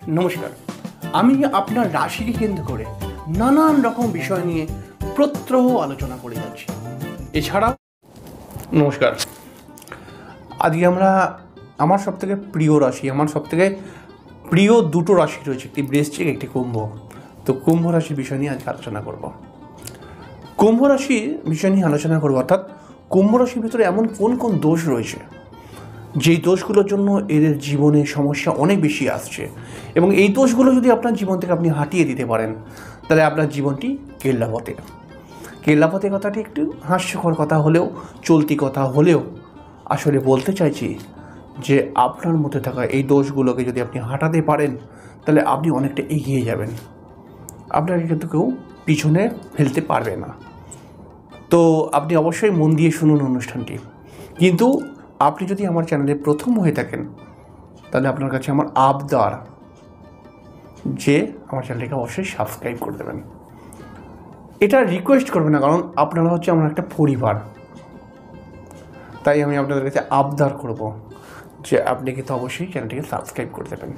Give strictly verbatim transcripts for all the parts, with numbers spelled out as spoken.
নমস্কার, আমি আপনার রাশিকে কেন্দ্র করে নানান রকম বিষয় নিয়ে প্রত্যহ আলোচনা করে যাচ্ছি। এছাড়াও নমস্কার, আজকে আমরা আমার সবথেকে প্রিয় রাশি, আমার সবথেকে প্রিয় দুটো রাশি রয়েছে, একটি বৃশ্চিক, একটি কুম্ভ। তো কুম্ভ রাশির বিষয় নিয়ে আজকে আলোচনা করব। কুম্ভ রাশির বিষয় নিয়ে আলোচনা করব, অর্থাৎ কুম্ভ রাশির ভিতরে এমন কোন কোন দোষ রয়েছে যেই দোষগুলোর জন্য এদের জীবনে সমস্যা অনেক বেশি আসছে, এবং এই দোষগুলো যদি আপনার জীবন থেকে আপনি হাঁটিয়ে দিতে পারেন তাহলে আপনার জীবনটি কেল্লাপথে। কেল্লাপথে কথাটি একটু হাস্যকর কথা হলেও, চলতি কথা হলেও আসলে বলতে চাইছি যে আপনার মধ্যে থাকা এই দোষগুলোকে যদি আপনি হাঁটাতে পারেন তাহলে আপনি অনেকটা এগিয়ে যাবেন, আপনাকে কিন্তু কেউ পিছনে ফেলতে পারবে না। তো আপনি অবশ্যই মন দিয়ে শুনুন অনুষ্ঠানটি। কিন্তু আপনি যদি আমার চ্যানেলে প্রথম হয়ে থাকেন তাহলে আপনার কাছে আমার আবদার যে আমার চ্যানেলটিকে অবশ্যই সাবস্ক্রাইব করে দেবেন। এটা রিকোয়েস্ট করবেন না, কারণ আপনারা হচ্ছে আমার একটা পরিবার, তাই আমি আপনাদের কাছে আবদার করব যে আপনি কিন্তু অবশ্যই চ্যানেলটিকে সাবস্ক্রাইব করে দেবেন।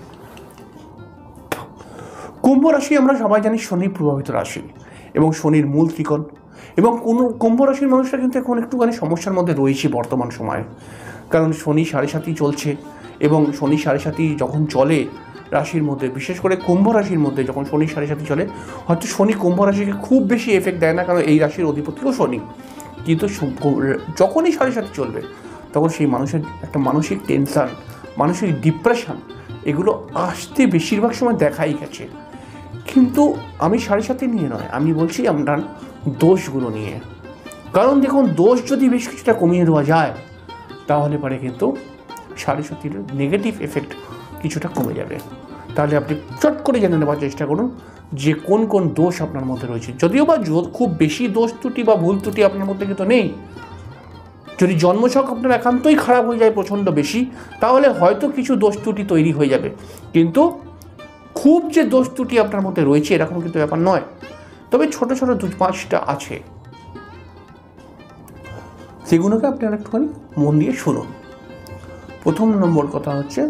কুম্ভ রাশি আমরা সবাই জানি শনি প্রভাবিত রাশি এবং শনির মূল ত্রিকোণ, এবং কোনো কুম্ভ রাশির মানুষরা কিন্তু এখন একটুখানি সমস্যার মধ্যে রয়েছে বর্তমান সময়ে, কারণ শনি সাড়ে সাতই চলছে, এবং শনি সাড়ে সাতই যখন চলে রাশির মধ্যে, বিশেষ করে কুম্ভ রাশির মধ্যে যখন শনি সাড়ে সাতই চলে, হয়তো শনি কুম্ভ রাশিকে খুব বেশি এফেক্ট দেয় না, কারণ এই রাশির অধিপতিও শনি, কিন্তু যখনই সাড়ে সাতই চলবে তখন সেই মানুষের একটা মানসিক টেনশান, মানসিক ডিপ্রেশন, এগুলো আসতে বেশিরভাগ সময় দেখাই গেছে। কিন্তু আমি সাড়ে সাতই নিয়ে নয়, আমি বলছি আপনার দোষগুলো নিয়ে, কারণ দেখুন দোষ যদি বেশ কিছুটা কমিয়ে দেওয়া যায় তাহলে পরে কিন্তু সাড়ে সাতির নেগেটিভ এফেক্ট কিছুটা কমে যাবে। তাহলে আপনি চট করে জেনে নেওয়ার চেষ্টা করুন যে কোন কোন দোষ আপনার মধ্যে রয়েছে। যদিও বা খুব বেশি দোষ ত্রুটি বা ভুল ত্রুটি আপনার মধ্যে কিন্তু নেই, যদি জন্মছক আপনার একান্তই খারাপ হয়ে যায় প্রচণ্ড বেশি, তাহলে হয়তো কিছু দোষ ত্রুটি তৈরি হয়ে যাবে, কিন্তু খুব যে দোষ ত্রুটি আপনার মধ্যে রয়েছে এরকম কিন্তু ব্যাপার নয়। তবে ছোট ছোট দু পাঁচটা আছে, সেগুলোকে আপনারা একটুখানি মন দিয়ে শুনুন। প্রথম নম্বর কথা হচ্ছে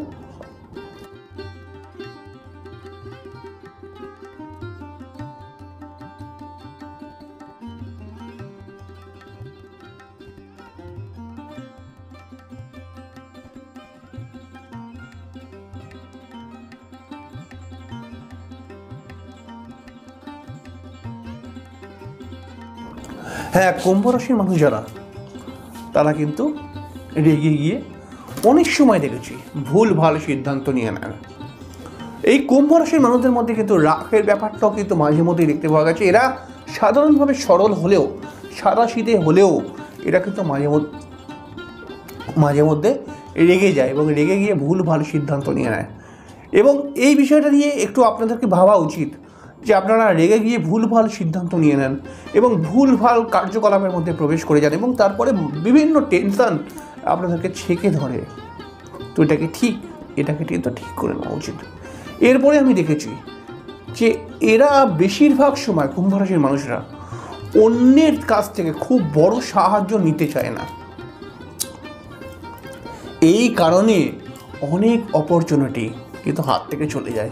হ্যাঁ, কুম্ভ রাশির মানুষ যারা, তারা কিন্তু রেগে গিয়ে অনেক সময় দেখেছি ভুল ভাল সিদ্ধান্ত নিয়ে নেন। এই কুম্ভ রাশির মানুষদের মধ্যে কিন্তু রাগের ব্যাপারটাও কিন্তু মাঝে মধ্যেই দেখতে পাওয়া গেছে। এরা সাধারণভাবে সরল হলেও, সাদাসিধে হলেও এরা কিন্তু মাঝে মধ্যে মাঝে মধ্যে রেগে যায় এবং রেগে গিয়ে ভুল ভাল সিদ্ধান্ত নিয়ে নেয়। এবং এই বিষয়টা নিয়ে একটু আপনাদেরকে ভাবা উচিত যে আপনারা রেগে গিয়ে ভুলভাল সিদ্ধান্ত নিয়ে নেন এবং ভুলভাল কার্যকলাপের মধ্যে প্রবেশ করে যান, এবং তারপরে বিভিন্ন টেনশান আপনাদেরকে ছেঁকে ধরে। তো এটাকে ঠিক এটাকে কিন্তু ঠিক করে নেওয়া উচিত। এরপরে আমি দেখেছি যে এরা বেশিরভাগ সময় কুম্ভ রাশির মানুষরা অন্যের কাছ থেকে খুব বড় সাহায্য নিতে চায় না। এই কারণে অনেক অপরচুনিটি কিন্তু হাত থেকে চলে যায়।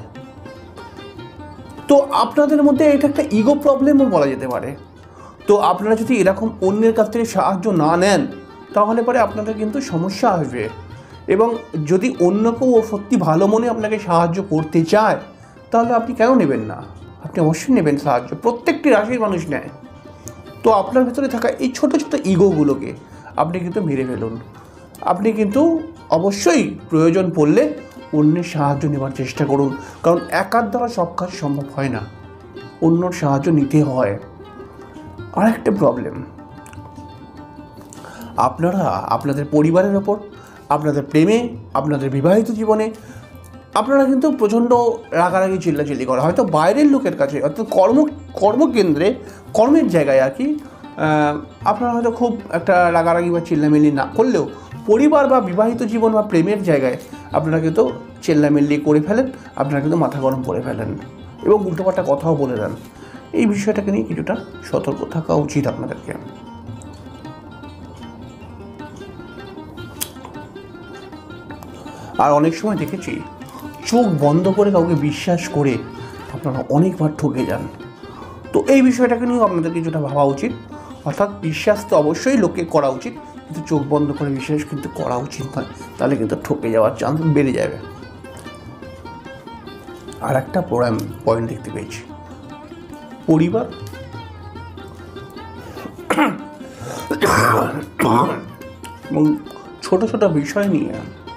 তো আপনাদের মধ্যে এটা একটা ইগো প্রবলেমও বলা যেতে পারে। তো আপনারা যদি এরকম অন্যের কাছ থেকে সাহায্য না নেন তাহলে পরে আপনাদের কিন্তু সমস্যা আসবে, এবং যদি অন্য কেউ সত্যি ভালো মনে আপনাকে সাহায্য করতে চায় তাহলে আপনি কেন নেবেন না? আপনি অবশ্যই নেবেন সাহায্য, প্রত্যেকটি রাশির মানুষ নেয়। তো আপনার ভেতরে থাকা এই ছোটো ছোটো ইগোগুলোকে আপনি কিন্তু মেরে ফেলুন। আপনি কিন্তু অবশ্যই প্রয়োজন পড়লে অন্যের সাহায্য নেওয়ার চেষ্টা করুন, কারণ একার দ্বারা সব কাজ সম্ভব হয় না, অন্যর সাহায্য নিতে হয়। আর একটা প্রবলেম, আপনারা আপনাদের পরিবারের ওপর, আপনাদের প্রেমে, আপনাদের বিবাহিত জীবনে আপনারা কিন্তু প্রচণ্ড রাগারাগি চিল্লাচিল্লি করা, হয়তো বাইরের লোকের কাছে, অর্থাৎ কর্ম কর্মকেন্দ্রে কর্মের জায়গায় আর কি, আপনারা হয়তো খুব একটা রাগারাগি বা চিল্লামিল্লি না করলেও পরিবার বা বিবাহিত জীবন বা প্রেমের জায়গায় আপনারা কিন্তু চিল্লামিল্লি করে ফেলেন, আপনারা কিন্তু মাথা গরম করে ফেলেন এবং উল্টোপাল্টা কথাও বলে দেন। এই বিষয়টাকে নিয়ে কিছুটা সতর্ক থাকা উচিত আপনাদেরকে। আর অনেক সময় দেখেছি চোখ বন্ধ করে কাউকে বিশ্বাস করে আপনারা অনেকবার ঠকে যান। তো এই বিষয়টাকে নিয়েও আপনাদের কিছুটা ভাবা উচিত। অর্থাৎ বিশ্বাস তো অবশ্যই লোককে করা উচিত, কিন্তু চোখ বন্ধ করে বিশ্বাস কিন্তু করা উচিত নয়, তাহলে কিন্তু ঠকে যাওয়ার চান্স বেড়ে যাবে। আর একটা পয়েন্ট দেখতে পেয়েছি, পরিবার এবং ছোট ছোট বিষয় নিয়ে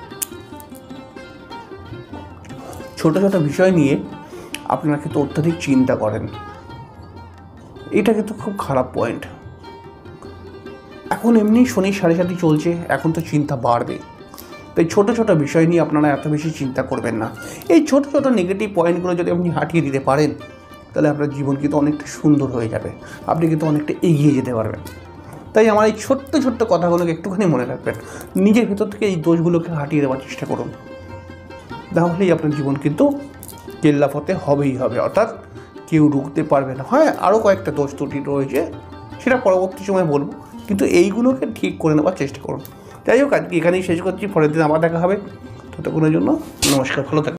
ছোট ছোট বিষয় নিয়ে আপনারা কিন্তু অত্যাধিক চিন্তা করেন। এটা কিন্তু খুব খারাপ পয়েন্ট। এখন এমনি শনি সাড়ে সাথে চলছে, এখন তো চিন্তা বাড়বে। তাই ছোট ছোট বিষয় নিয়ে আপনারা এত বেশি চিন্তা করবেন না। এই ছোট ছোট নেগেটিভ পয়েন্টগুলো যদি আপনি হাটিয়ে দিতে পারেন, তাহলে আপনার জীবন কিন্তু অনেকটা সুন্দর হয়ে যাবে, আপনি কিন্তু অনেকটা এগিয়ে যেতে পারবেন। তাই আমার এই ছোট্ট ছোট্ট কথাগুলোকে একটুখানি মনে রাখবেন, নিজের ভেতর থেকে এই দোষগুলোকে হাটিয়ে দেওয়ার চেষ্টা করুন, তাহলেই আপনার জীবন কিন্তু কেল্লাফতে হবেই হবে, অর্থাৎ কেউ রুখতে পারবে না। হ্যাঁ, আরও কয়েকটা দোষ ত্রুটি রয়েছে, সেটা পরবর্তী সময় বলবো, কিন্তু এইগুলোকে ঠিক করে নেওয়ার চেষ্টা করুন। যাই হোক, আজকে এখানেই শেষ করছি, পরের দিন আবার দেখা হবে। ততক্ষণের জন্য নমস্কার, ভালো থাকবেন।